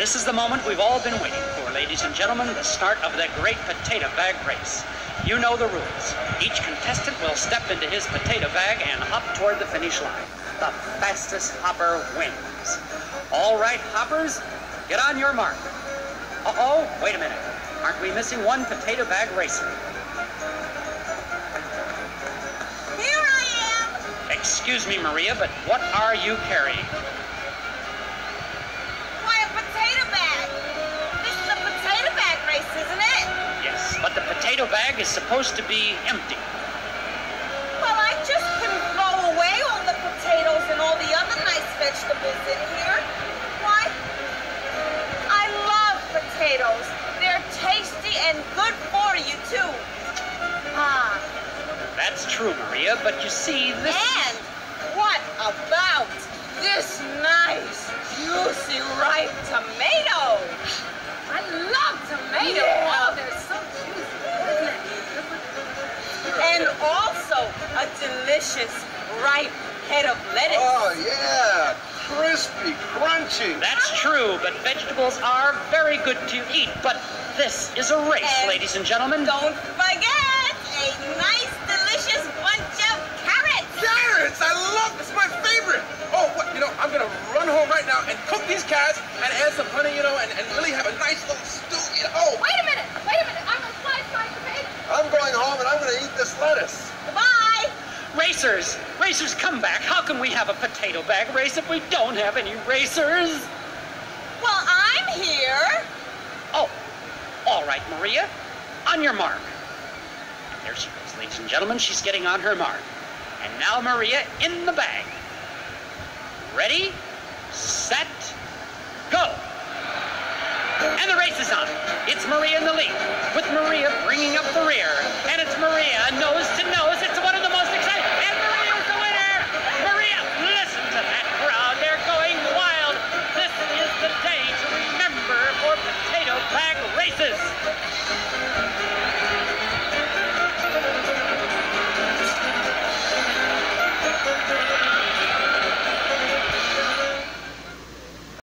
This is the moment we've all been waiting for, ladies and gentlemen, the start of the great potato bag race. You know the rules. Each contestant will step into his potato bag and hop toward the finish line. The fastest hopper wins. All right, hoppers, get on your mark. Uh-oh, wait a minute. Aren't we missing one potato bag racer? Here I am! Excuse me, Maria, but what are you carrying? Why, a potato bag! This is a potato bag race, isn't it? Yes, but the potato bag is supposed to be empty. Well, I just couldn't throw away all the potatoes and all the other nice vegetables in here. Why? I love potatoes. They're tasty and good for you, too. Ah. That's true, Maria, but you see, this... And what about this nice, juicy, ripe tomato? I love tomatoes. Yeah. Oh, they're so juicy, isn't it? And also a delicious, ripe head of lettuce. Oh, yeah. Crispy, crunchy. That's true, but vegetables are very good to eat. But this is a race, And ladies and gentlemen. Don't forget a nice, delicious bunch of carrots. Carrots! I love this. My favorite. Oh, what? You know, I'm going to run home right now and cook these carrots and add some honey, you know, and really have a nice little stew. You know. Oh, Wait a minute. I'm going to slice my tomato. I'm going home and I'm going to eat this lettuce. Goodbye. Racers, come back. How can we have a potato bag race if we don't have any racers? Well, I'm here. Oh, all right, Maria. On your mark. There she goes, ladies and gentlemen. She's getting on her mark. And now, Maria, in the bag. Ready, set, go. And the race is on. It's Maria in the lead, with Maria bringing up the rear. And it's Maria nose to nose.